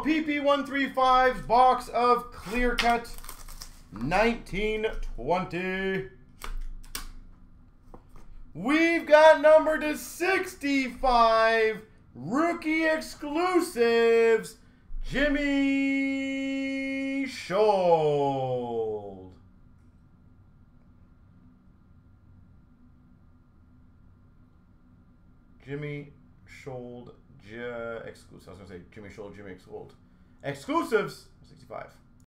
PP135's box of Clear Cut 1920. We've got number to 65, rookie exclusives, Jimmy Shold. Jimmy Shold, exclusive. I was going to say Jimmy Shold, Jimmy Shold. Exclusives, 65.